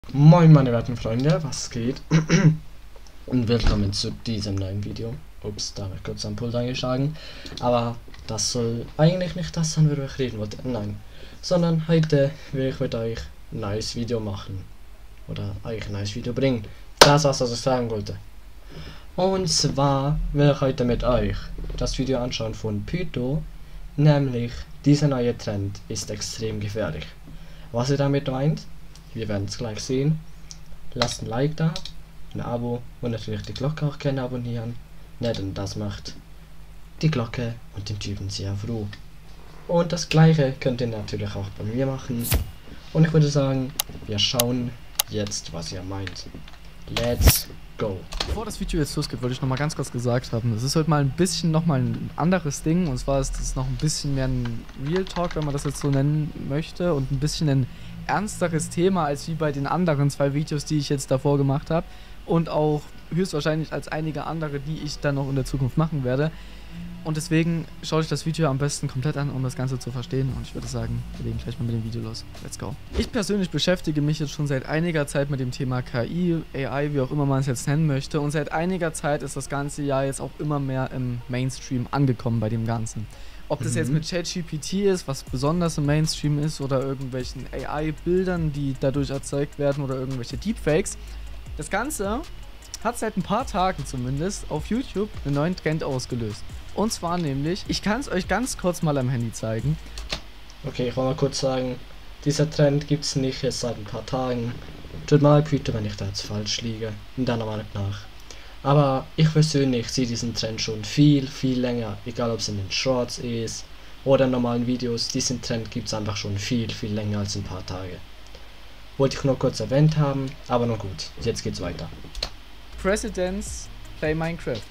Moin meine werten Freunde, was geht? Und willkommen zu diesem neuen Video. Ups, da habe ich kurz am Pult eingeschlagen. Aber das soll eigentlich nicht das sein, worüber ich reden wollte. Nein. Sondern heute will ich mit euch ein neues Video machen. Oder euch ein neues Video bringen. Das war's, was ich sagen wollte. Und zwar will ich heute mit euch das Video anschauen von Pytho. Nämlich, dieser neue Trend ist extrem gefährlich. Was ihr damit meint? Wir werden es gleich sehen. Lasst ein Like da, ein Abo und natürlich die Glocke auch gerne abonnieren. Ne, denn das macht die Glocke und den Typen sehr froh. Und das gleiche könnt ihr natürlich auch bei mir machen. Und ich würde sagen, wir schauen jetzt, was ihr meint. Let's go. Bevor das Video jetzt losgeht, wollte ich noch mal ganz kurz gesagt haben, es ist heute mal ein bisschen noch mal ein anderes Ding. Und zwar ist es noch ein bisschen mehr ein Real Talk, wenn man das jetzt so nennen möchte. Und ein bisschen ein ernsteres Thema als wie bei den anderen zwei Videos, die ich jetzt davor gemacht habe. Und auch höchstwahrscheinlich als einige andere, die ich dann noch in der Zukunft machen werde. Und deswegen schaut euch das Video am besten komplett an, um das Ganze zu verstehen. Und ich würde sagen, wir legen gleich mal mit dem Video los. Let's go. Ich persönlich beschäftige mich jetzt schon seit einiger Zeit mit dem Thema KI, AI, wie auch immer man es jetzt nennen möchte. Und seit einiger Zeit ist das ganze Jahr jetzt auch immer mehr im Mainstream angekommen bei dem Ganzen. Ob das jetzt mit ChatGPT ist, was besonders im Mainstream ist, oder irgendwelchen AI-Bildern, die dadurch erzeugt werden, oder irgendwelche Deepfakes. Das Ganze hat seit ein paar Tagen zumindest auf YouTube einen neuen Trend ausgelöst. Und zwar nämlich, ich kann es euch ganz kurz mal am Handy zeigen. Okay, ich wollte mal kurz sagen, dieser Trend gibt es nicht erst seit ein paar Tagen. Tut mir leid, Pytho, wenn ich da jetzt falsch liege, in deiner Meinung nach. Aber ich persönlich sehe diesen Trend schon viel länger, egal ob es in den Shorts ist oder in normalen Videos. Diesen Trend gibt es einfach schon viel länger als ein paar Tage. Wollte ich nur kurz erwähnt haben, aber nun gut, jetzt geht's weiter. Presidents Play Minecraft.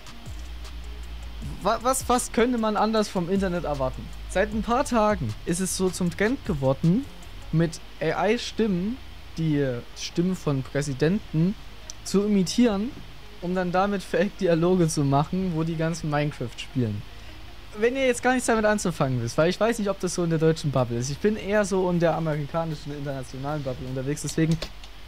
Was könnte man anders vom Internet erwarten? Seit ein paar Tagen ist es so zum Trend geworden, mit AI-Stimmen die Stimmen von Präsidenten zu imitieren, um dann damit Fake-Dialoge zu machen, wo die ganzen Minecraft spielen. Wenn ihr jetzt gar nichts damit anzufangen wisst, weil ich weiß nicht, ob das so in der deutschen Bubble ist. Ich bin eher so in der amerikanischen, internationalen Bubble unterwegs, deswegen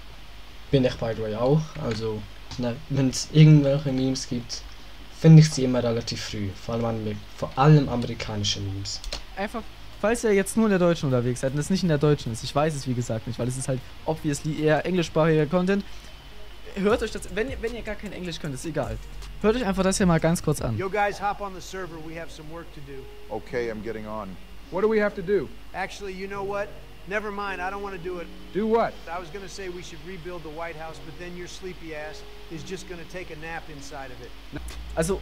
Bin ich by the way auch, also wenn es irgendwelche Memes gibt, finde ich sie immer relativ früh, vor allem amerikanische Memes. einfach, falls ihr jetzt nur in der Deutschen unterwegs seid und es nicht in der Deutschen ist, ich weiß es wie gesagt nicht, weil es ist halt obviously eher englischsprachiger Content. Hört euch das, wenn ihr gar kein Englisch könnt, ist egal. Hört euch einfach das hier mal ganz kurz an. Yo guys, hop on the server. We have some work to do. Okay, I'm getting on. What do we have to do? Actually, you know what? Never mind. I don't want to do it. Do what? I was gonna say we should rebuild the White House, but then your sleepy ass is just gonna take a nap inside of it. Also,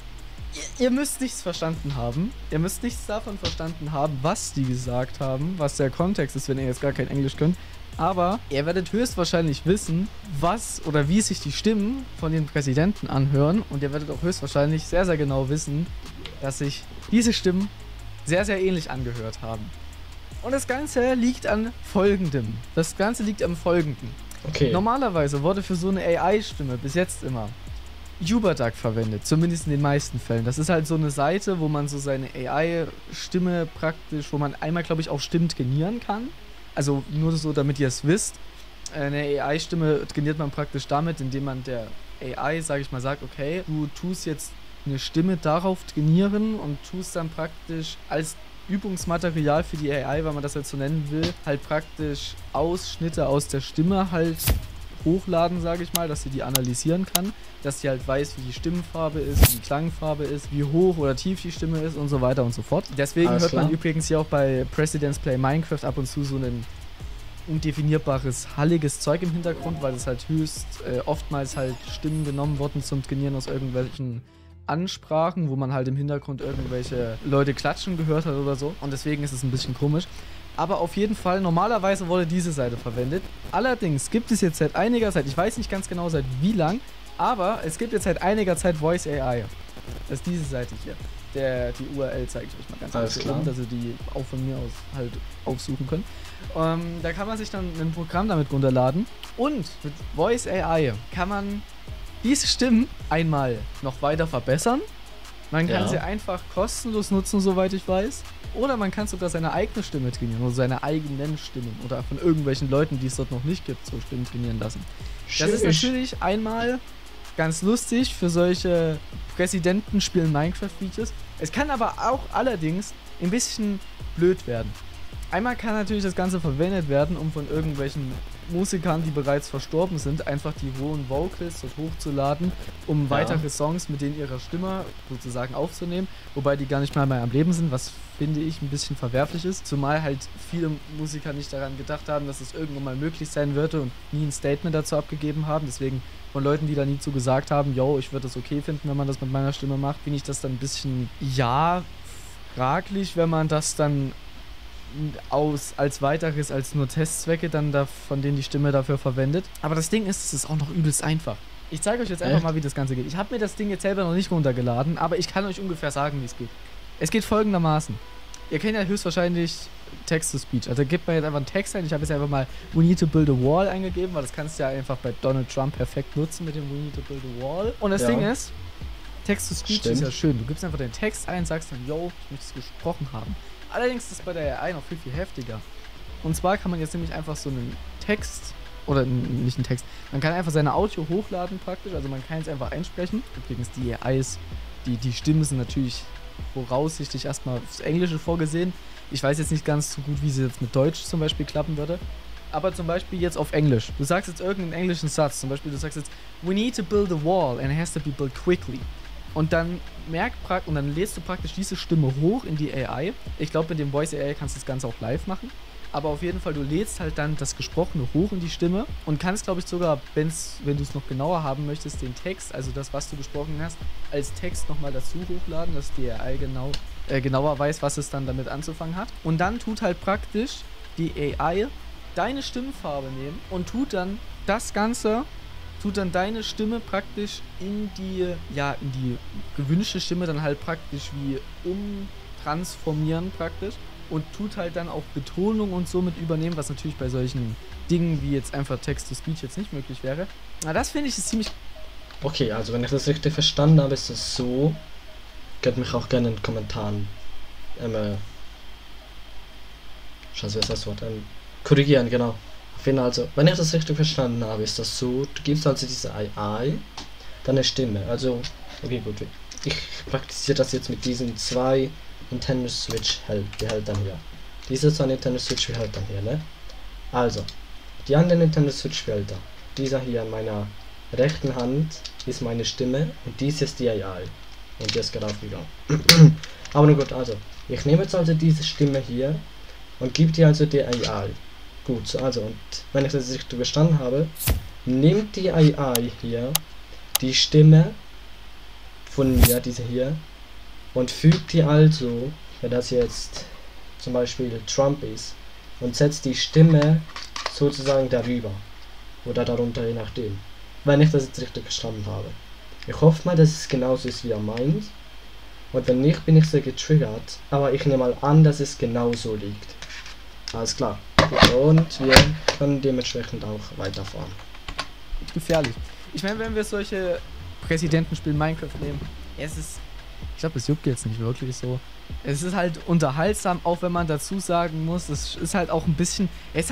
ihr müsst nichts verstanden haben. Ihr müsst nichts davon verstanden haben, was die gesagt haben, was der Kontext ist, wenn ihr jetzt gar kein Englisch könnt. Aber ihr werdet höchstwahrscheinlich wissen, was oder wie sich die Stimmen von den Präsidenten anhören. Und ihr werdet auch höchstwahrscheinlich sehr genau wissen, dass sich diese Stimmen sehr ähnlich angehört haben. Und das Ganze liegt an Folgendem. Das Ganze liegt am Folgenden. Okay. Normalerweise wurde für so eine AI-Stimme bis jetzt immer Uberduck verwendet, zumindest in den meisten Fällen. Das ist halt so eine Seite, wo man so seine AI-Stimme praktisch, wo man einmal, glaube ich, auch Stimmen trainieren kann. Also nur so, damit ihr es wisst. Eine AI-Stimme trainiert man praktisch damit, indem man der AI, sage ich mal, sagt, okay, du tust jetzt eine Stimme darauf trainieren und tust dann praktisch als Übungsmaterial für die AI, wenn man das jetzt so nennen will, halt praktisch Ausschnitte aus der Stimme halt hochladen, sage ich mal, dass sie die analysieren kann, dass sie halt weiß, wie die Stimmfarbe ist, wie die Klangfarbe ist, wie hoch oder tief die Stimme ist und so weiter und so fort. Deswegen hört man übrigens hier auch bei Presidents Play Minecraft ab und zu so ein undefinierbares, halliges Zeug im Hintergrund, weil es halt oftmals halt Stimmen genommen wurden zum Trainieren aus irgendwelchen Ansprachen, wo man halt im Hintergrund irgendwelche Leute klatschen gehört hat oder so. Und deswegen ist es ein bisschen komisch. Aber auf jeden Fall, normalerweise wurde diese Seite verwendet. Allerdings gibt es jetzt seit einiger Zeit, ich weiß nicht ganz genau seit wie lang, aber es gibt jetzt seit einiger Zeit Voice AI. Das ist diese Seite hier. Die URL zeige ich euch mal ganz kurz, dass ihr die auch von mir aus halt aufsuchen könnt. Da kann man sich dann ein Programm damit runterladen. Und mit Voice AI kann man diese Stimmen einmal noch weiter verbessern. Man kann sie einfach kostenlos nutzen, soweit ich weiß. Oder man kann sogar seine eigene Stimme trainieren oder seine eigenen Stimmen oder von irgendwelchen Leuten, die es dort noch nicht gibt, so Stimmen trainieren lassen. Das ist natürlich einmal ganz lustig für solche Präsidenten spielen Minecraft-Videos. Es kann aber auch allerdings ein bisschen blöd werden. Einmal kann natürlich das Ganze verwendet werden, um von irgendwelchen Musikern, die bereits verstorben sind, einfach die rohen Vocals dort hochzuladen, um weitere Songs mit denen ihrer Stimme sozusagen aufzunehmen, wobei die gar nicht mal mehr am Leben sind, was finde ich ein bisschen verwerflich ist, zumal halt viele Musiker nicht daran gedacht haben, dass es irgendwann mal möglich sein würde und nie ein Statement dazu abgegeben haben, deswegen von Leuten, die da nie zu gesagt haben, yo, ich würde das okay finden, wenn man das mit meiner Stimme macht, finde ich das dann ein bisschen, ja, fraglich, wenn man das dann als weiteres, als nur Testzwecke dann von denen die Stimme dafür verwendet. Aber das Ding ist, es ist auch noch übelst einfach. Ich zeige euch jetzt einfach mal, wie das Ganze geht. Ich habe mir das Ding jetzt selber noch nicht runtergeladen, aber ich kann euch ungefähr sagen, wie es geht. Es geht folgendermaßen. Ihr kennt ja höchstwahrscheinlich Text-to-Speech. Also gebt mir jetzt einfach einen Text ein. Ich habe jetzt einfach mal We need to build a wall eingegeben, weil das kannst du ja einfach bei Donald Trump perfekt nutzen mit dem We need to build a wall. Und das Ding ist, Text-to-Speech ist ja schön. Du gibst einfach den Text ein, sagst dann, yo, ich möchte es gesprochen haben. Allerdings ist es bei der AI noch viel, viel heftiger. Und zwar kann man jetzt nämlich einfach so einen Text, oder nicht einen Text, man kann einfach seine Audio hochladen praktisch, also man kann es einfach einsprechen. Übrigens, die AIs, die Stimmen sind natürlich voraussichtlich erstmal fürs Englische vorgesehen. Ich weiß jetzt nicht ganz so gut, wie sie jetzt mit Deutsch zum Beispiel klappen würde. Aber zum Beispiel jetzt auf Englisch. Du sagst jetzt irgendeinen englischen Satz, zum Beispiel du sagst jetzt, we need to build a wall and it has to be built quickly. Und dann lädst du praktisch diese Stimme hoch in die AI. Ich glaube, mit dem Voice AI kannst du das Ganze auch live machen. Aber auf jeden Fall, du lädst halt dann das Gesprochene hoch in die Stimme und kannst, glaube ich, sogar, wenn du es noch genauer haben möchtest, den Text, also das, was du gesprochen hast, als Text nochmal dazu hochladen, dass die AI genauer weiß, was es dann damit anzufangen hat. Und dann tut halt praktisch die AI deine Stimmfarbe nehmen und tut dann deine Stimme praktisch in die gewünschte Stimme dann halt praktisch wie umtransformieren praktisch und tut halt dann auch Betonung und so mit übernehmen, was natürlich bei solchen Dingen wie jetzt einfach Text-to-Speech jetzt nicht möglich wäre. Na, das finde ich ist ziemlich... Okay, also wenn ich das richtig verstanden habe, ist es so, könnt mich auch gerne in den Kommentaren korrigieren, genau. Also, wenn ich das richtig verstanden habe, ist das so, du gibst also diese AI deine Stimme. Also, okay gut, ich praktiziere das jetzt mit diesen zwei Nintendo Switch Behältern hier. Diese zwei Nintendo Switch Behältern hier, ne? Also, die anderen Nintendo Switch Behälter, dieser hier in meiner rechten Hand ist meine Stimme und dies ist die AI. Und die ist gerade aufgegangen. Aber nun gut, also, ich nehme jetzt also diese Stimme hier und gebe die also der AI. Gut, also, und wenn ich das richtig verstanden habe, nimmt die AI hier die Stimme von mir, diese hier, und fügt die also, wenn das jetzt zum Beispiel Trump ist, und setzt die Stimme sozusagen darüber oder darunter, je nachdem, wenn ich das jetzt richtig verstanden habe. Ich hoffe mal, dass es genauso ist, wie er meint, und wenn nicht, bin ich sehr getriggert, aber ich nehme mal an, dass es genauso liegt. Alles klar. Und wir können dementsprechend auch weiterfahren. Gefährlich. Ich meine, wenn wir solche Präsidentenspiele Minecraft nehmen, ich glaube, es juckt jetzt nicht wirklich so. Es ist halt unterhaltsam, auch wenn man dazu sagen muss, es ist halt auch ein bisschen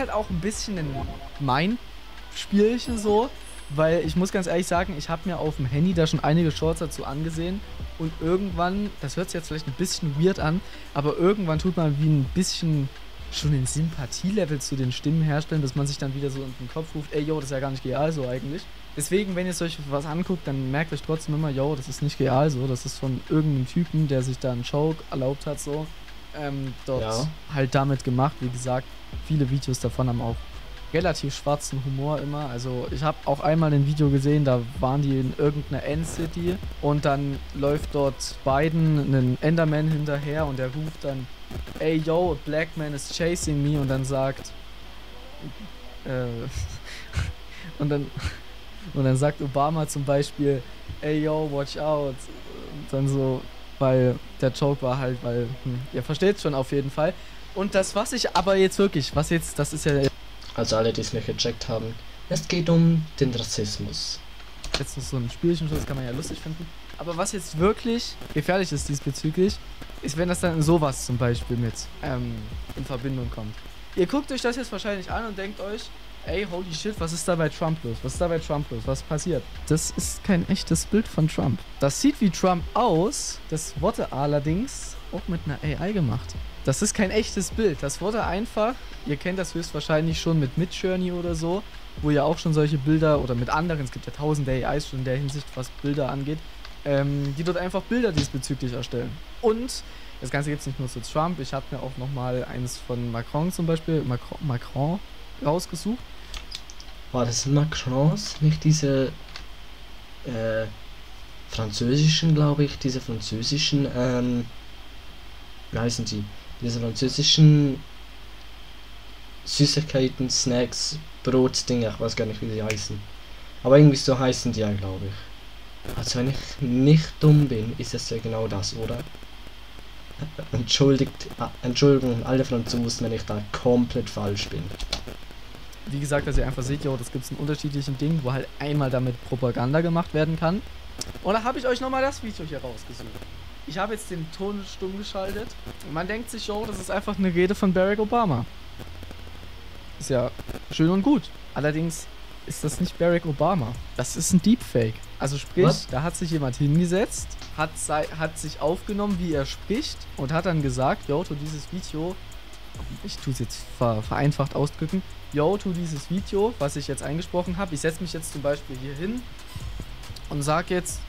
ein Spielchen so, weil ich muss ganz ehrlich sagen, ich habe mir auf dem Handy da schon einige Shorts dazu angesehen und irgendwann, das hört sich jetzt vielleicht ein bisschen weird an, aber irgendwann tut man wie ein bisschen schon den Sympathielevel zu den Stimmen herstellen, dass man sich dann wieder so in den Kopf ruft, ey, yo, das ist ja gar nicht real so eigentlich. Deswegen, wenn ihr euch was anguckt, dann merkt euch trotzdem immer, yo, das ist nicht real so, das ist von irgendeinem Typen, der sich da einen Choke erlaubt hat so, halt damit gemacht. Wie gesagt, viele Videos davon haben auch relativ schwarzen Humor immer. Also ich habe auch einmal ein Video gesehen, da waren die in irgendeiner Endcity und dann läuft dort Biden einen Enderman hinterher und der ruft dann, ey yo, a black man is chasing me, und dann sagt und dann sagt Obama zum Beispiel, ey yo, watch out, und dann so, weil der Joke war halt, weil, ihr versteht schon auf jeden Fall. Und das, was ich aber jetzt wirklich, das ist ja... Also alle, die es nicht gecheckt haben, es geht um den Rassismus. Jetzt noch so ein Spielchen, das kann man ja lustig finden. Aber was jetzt wirklich gefährlich ist diesbezüglich, ist, wenn das dann in sowas zum Beispiel mit in Verbindung kommt. Ihr guckt euch das jetzt wahrscheinlich an und denkt euch, ey, holy shit, was ist da bei Trump los? Was ist da bei Trump los? Was passiert? Das ist kein echtes Bild von Trump. Das sieht wie Trump aus, das wurde allerdings auch mit einer AI gemacht. Das ist kein echtes Bild. Das wurde einfach, ihr kennt das höchstwahrscheinlich schon mit Midjourney oder so, wo ja auch schon solche Bilder, oder mit anderen, es gibt ja tausende AIs schon in der Hinsicht, was Bilder angeht, die dort einfach Bilder diesbezüglich erstellen. Und das Ganze gibt es nicht nur zu Trump, ich habe mir auch nochmal eines von Macron zum Beispiel, Macron rausgesucht. War das Macrons? Nicht diese französischen, glaube ich, diese französischen, wie heißen die? Diese französischen Süßigkeiten, Snacks, Brotdinger, ich weiß gar nicht, wie sie heißen. Aber irgendwie so heißen die ja, glaube ich. Also wenn ich nicht dumm bin, ist es ja genau das, oder? Entschuldigung, alle Franzosen, wenn ich da komplett falsch bin. Wie gesagt, dass ihr einfach seht, jo, das gibt es in unterschiedlichen Dingen, wo halt einmal damit Propaganda gemacht werden kann. Und da habe ich euch nochmal das Video hier rausgesucht. Ich habe jetzt den Ton stumm geschaltet und man denkt sich, jo, das ist einfach eine Rede von Barack Obama. Ist ja schön und gut. Allerdings ist das nicht Barack Obama. Das ist ein Deepfake. Also sprich, da hat sich jemand hingesetzt, hat sich aufgenommen, wie er spricht und hat dann gesagt, jo, tu dieses Video, ich tue es jetzt vereinfacht ausdrücken, yo, tu dieses Video, was ich jetzt eingesprochen habe, ich setze mich jetzt zum Beispiel hier hin und sag jetzt,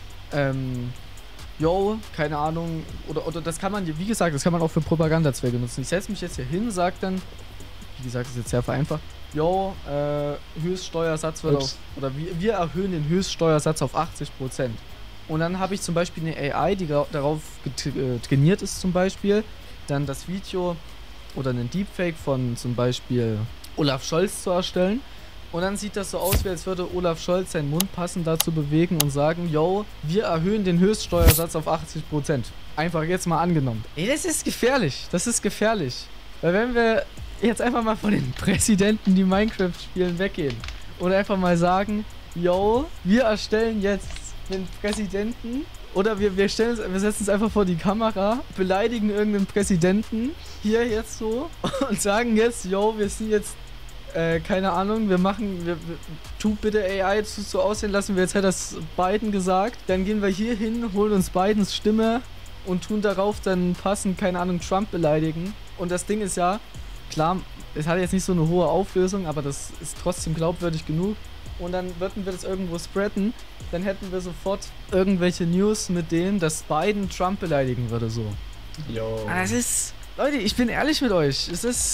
yo, keine Ahnung, oder das kann man, wie gesagt, das kann man auch für Propagandazwecke nutzen. Ich setze mich jetzt hier hin, sag dann, wie gesagt, das ist jetzt sehr vereinfacht, yo, Höchststeuersatz wird auf, oder wir erhöhen den Höchststeuersatz auf 80%. Und dann habe ich zum Beispiel eine AI, die darauf trainiert ist zum Beispiel, dann das Video oder einen Deepfake von zum Beispiel Olaf Scholz zu erstellen. Und dann sieht das so aus, wie als würde Olaf Scholz seinen Mund passend dazu bewegen und sagen, yo, wir erhöhen den Höchststeuersatz auf 80%. Einfach jetzt mal angenommen. Ey, das ist gefährlich. Das ist gefährlich. Weil wenn wir jetzt einfach mal von den Präsidenten, die Minecraft spielen, weggehen und einfach mal sagen, yo, wir erstellen jetzt den Präsidenten oder wir setzen uns einfach vor die Kamera, beleidigen irgendeinen Präsidenten hier jetzt so und sagen jetzt, yo, wir sind jetzt keine Ahnung, tu bitte AI so aussehen lassen, wie jetzt hätte das Biden gesagt. Dann gehen wir hier hin, holen uns Bidens Stimme und tun darauf dann passend, keine Ahnung, Trump beleidigen. Und das Ding ist ja, klar, es hat jetzt nicht so eine hohe Auflösung, aber das ist trotzdem glaubwürdig genug. Und dann würden wir das irgendwo spreaden, dann hätten wir sofort irgendwelche News mit denen, dass Biden Trump beleidigen würde, so. Jo. Das ist, Leute, ich bin ehrlich mit euch,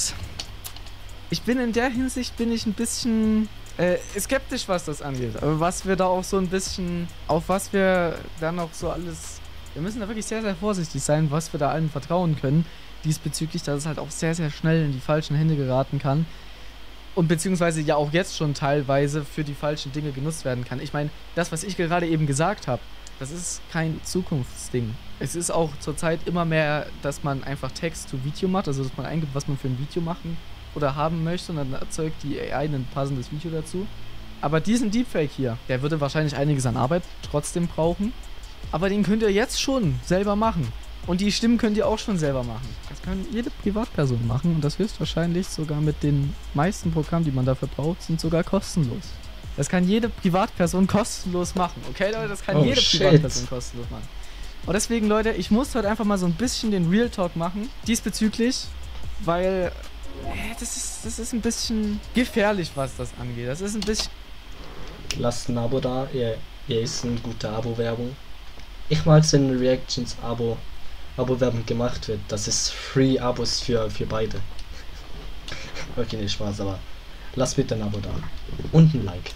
ich bin in der Hinsicht, ein bisschen skeptisch, was das angeht. Aber was wir da auch so ein bisschen, auf was wir dann auch so alles, wir müssen da wirklich sehr, sehr vorsichtig sein, was wir da allen vertrauen können, diesbezüglich, dass es halt auch sehr, sehr schnell in die falschen Hände geraten kann. Und beziehungsweise ja auch jetzt schon teilweise für die falschen Dinge genutzt werden kann. Ich meine, das, was ich gerade eben gesagt habe, das ist kein Zukunftsding. Es ist auch zurzeit immer mehr, dass man einfach Text zu Video macht, also dass man eingibt, was man für ein Video machen oder haben möchte und dann erzeugt die AI ein passendes Video dazu. Aber diesen Deepfake hier, der würde wahrscheinlich einiges an Arbeit trotzdem brauchen, aber den könnt ihr jetzt schon selber machen. Und die Stimmen könnt ihr auch schon selber machen. Das kann jede Privatperson machen und das höchstwahrscheinlich sogar mit den meisten Programmen, die man dafür braucht, sind sogar kostenlos. Das kann jede Privatperson kostenlos machen. Okay, Leute, das kann jede Privatperson kostenlos machen. Und deswegen, Leute, ich muss heute einfach mal so ein bisschen den Real Talk machen, diesbezüglich, weil das ist ein bisschen gefährlich, was das angeht. Das ist ein bisschen... Lasst ein Abo da, ihr ist eine gute Abo-Werbung. Ich mag es, wenn Reactions Abo-Werbung gemacht wird. Das ist Free-Abos für beide. Okay, nicht Spaß, aber lasst bitte ein Abo da. Und ein Like.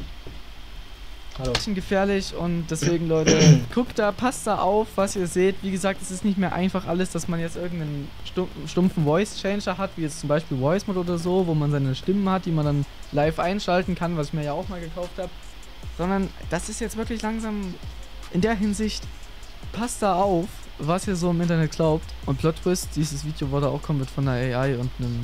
Hallo. Bisschen gefährlich und deswegen, Leute, guckt da, passt da auf, was ihr seht. Wie gesagt, es ist nicht mehr einfach alles, dass man jetzt irgendeinen stumpfen Voice-Changer hat, wie jetzt zum Beispiel VoiceMod oder so, wo man seine Stimmen hat, die man dann live einschalten kann, was ich mir ja auch mal gekauft habe. Sondern das ist jetzt wirklich langsam in der Hinsicht, passt da auf, was ihr so im Internet glaubt. Und Plot Twist, dieses Video wurde auch komplett von einer AI und einem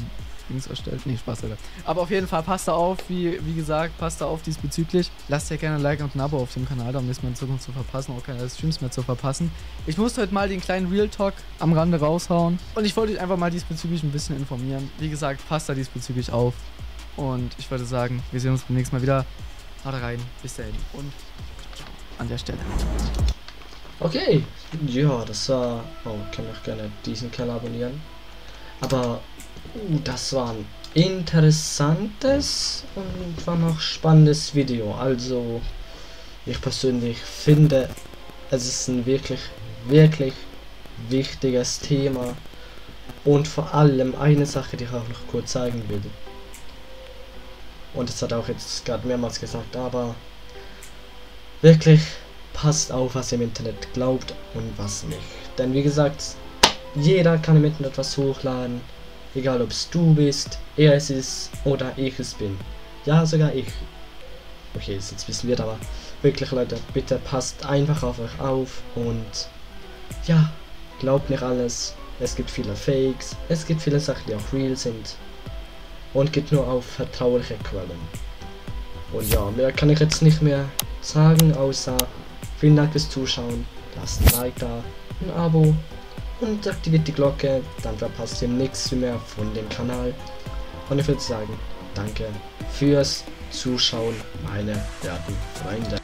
Dings erstellt. Nee, Spaß, Alter. Aber auf jeden Fall, passt da auf, wie gesagt, passt da auf diesbezüglich. Lasst ja gerne ein Like und ein Abo auf dem Kanal, da um nichts mehr in Zukunft zu verpassen, auch keine Streams mehr zu verpassen. Ich musste heute mal den kleinen Real Talk am Rande raushauen. Und ich wollte euch einfach mal diesbezüglich ein bisschen informieren. Wie gesagt, passt da diesbezüglich auf. Und ich würde sagen, wir sehen uns beim nächsten Mal wieder. Haut rein, bis dahin und an der Stelle. Okay, ja, das war... Oh, kann ich gerne diesen Kanal abonnieren. Aber das war ein interessantes und war noch spannendes Video. Also, ich persönlich finde, es ist ein wirklich wichtiges Thema. Und vor allem eine Sache, die ich auch noch kurz zeigen will. Und das hat auch jetzt gerade mehrmals gesagt, aber wirklich passt auf, was ihr im Internet glaubt und was nicht. Denn wie gesagt, jeder kann im Internet was hochladen, egal ob es du bist, er es ist oder ich es bin. Ja, sogar ich. Okay, ist jetzt ein bisschen weird, aber wirklich Leute, bitte passt einfach auf euch auf und ja, glaubt nicht alles. Es gibt viele Fakes, es gibt viele Sachen, die auch real sind und geht nur auf vertrauliche Quellen. Und ja, mehr kann ich jetzt nicht mehr sagen, außer vielen Dank fürs Zuschauen, lasst ein Like da, ein Abo und aktiviert die Glocke, dann verpasst ihr nichts mehr von dem Kanal. Und ich würde sagen, danke fürs Zuschauen, meine werten Freunde.